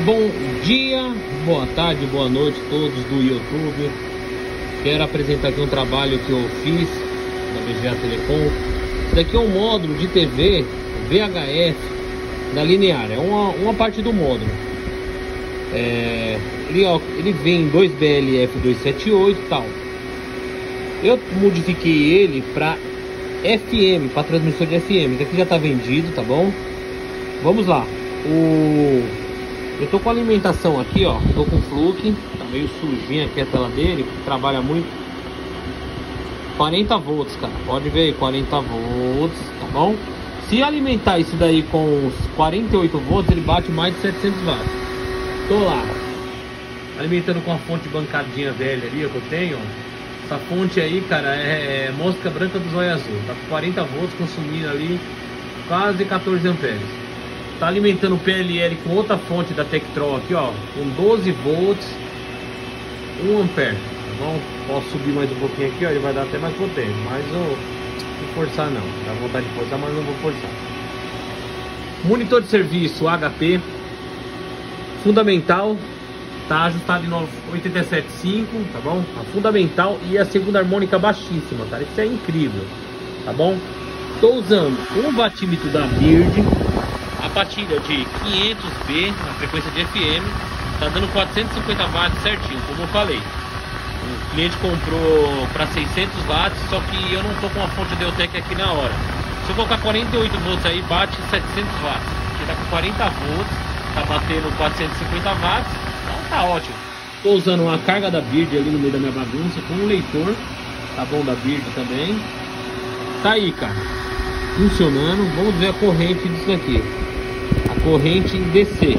Bom dia, boa tarde, boa noite a todos do YouTube. Quero apresentar aqui um trabalho que eu fiz na VGA Telecom. Isso daqui é um módulo de TV VHF da Linear, é uma parte do módulo. Ele vem em 2 BLF 278 e tal. Eu modifiquei ele para FM, para transmissor de FM. Esse aqui já está vendido, tá bom? Vamos lá. Eu tô com a alimentação aqui, ó. Tô com o Fluke, tá meio sujinha aqui a tela dele, que trabalha muito. 40 volts, cara. Pode ver aí, 40 volts, tá bom? Se alimentar isso daí com os 48 volts, ele bate mais de 700 watts. Tô lá, alimentando com a fonte bancadinha velha ali, que eu tenho. Essa fonte aí, cara, é mosca branca do zóio azul. Tá com 40 volts, consumindo ali quase 14 amperes. Tá alimentando o PLL com outra fonte da Tektron aqui, ó, com 12 volts, 1 ampere, tá bom? Posso subir mais um pouquinho aqui, ó, ele vai dar até mais potência, mas não vou forçar não, dá vontade de forçar, mas não vou forçar. Monitor de serviço HP, fundamental, tá ajustado em 87.5, tá bom? A fundamental e a segunda harmônica baixíssima, cara, isso é incrível, tá bom? Tô usando um batímetro da Bird, a pastilha de 500B na frequência de FM, tá dando 450 watts certinho, como eu falei. O cliente comprou para 600 watts, só que eu não tô com a fonte Deutec aqui na hora. Se eu colocar 48 volts aí, bate 700 watts. Aqui tá com 40 volts, tá batendo 450 watts, então tá ótimo. Tô usando uma carga da Bird ali no meio da minha bagunça, com um leitor, tá bom, da Bird também. Tá aí, cara, funcionando. Vamos ver a corrente disso daqui. A corrente em DC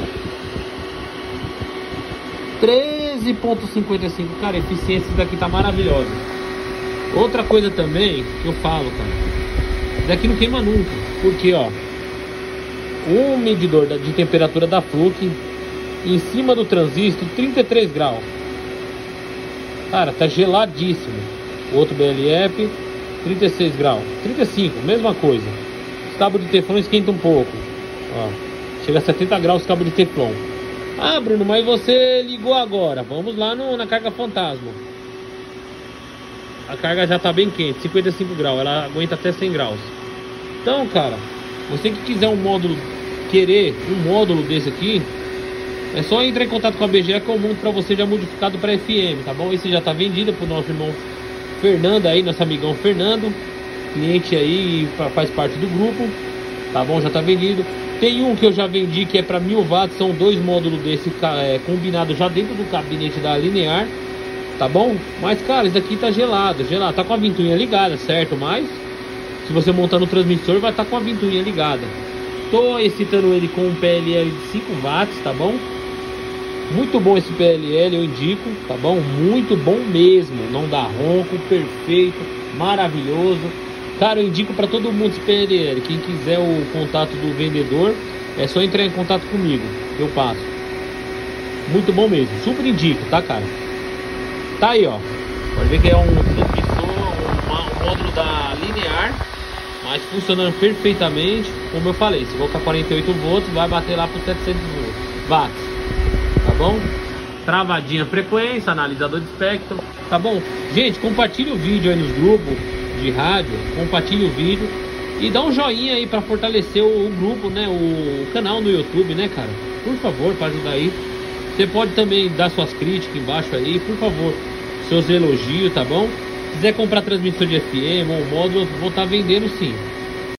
13.55, cara, a eficiência daqui tá maravilhosa. Outra coisa também que eu falo, cara, isso daqui não queima nunca, porque ó, o medidor de temperatura da Fluke em cima do transistor 33 graus, cara, tá geladíssimo. O outro BLF 36 graus, 35, mesma coisa. Os cabos de Teflon esquentam um pouco, ó, chega a 70 graus o cabo de Teflon. Ah, Bruno, mas você ligou agora. Vamos lá na carga fantasma. A carga já tá bem quente, 55 graus, ela aguenta até 100 graus. Então, cara, você que quiser querer um módulo desse aqui, é só entrar em contato com a BGA que eu monto pra você já modificado para FM, tá bom? Esse já tá vendido pro nosso irmão Fernando aí, nosso amigão Fernando, cliente aí, faz parte do grupo, tá bom? Já tá vendido. Tem um que eu já vendi que é para 1000 watts, são 2 módulos desse combinado já dentro do gabinete da Linear, tá bom? Mas cara, isso daqui tá gelado, tá com a ventoinha ligada, certo? Mas se você montar no transmissor vai estar com a ventoinha ligada. Tô excitando ele com um PLL de 5 watts, tá bom? Muito bom esse PLL, eu indico, tá bom? Muito bom mesmo, não dá ronco, perfeito, maravilhoso. Cara, eu indico para todo mundo esse PLL. Quem quiser o contato do vendedor, é só entrar em contato comigo, eu passo. Muito bom mesmo, super indico, tá, cara? Tá aí, ó. Pode ver que é um transmissor, um módulo da Linear, mas funcionando perfeitamente. Como eu falei, se colocar 48 volts, vai bater lá por 700 watts, tá bom? Travadinha a frequência, analisador de espectro, tá bom? Gente, compartilhe o vídeo aí nos grupos de rádio, compartilhe o vídeo e dá um joinha aí para fortalecer o grupo, né, o canal no YouTube, né, cara, por favor, para ajudar aí. Você pode também dar suas críticas embaixo aí, por favor, seus elogios, tá bom? Se quiser comprar transmissor de FM ou módulo, vou estar vendendo sim.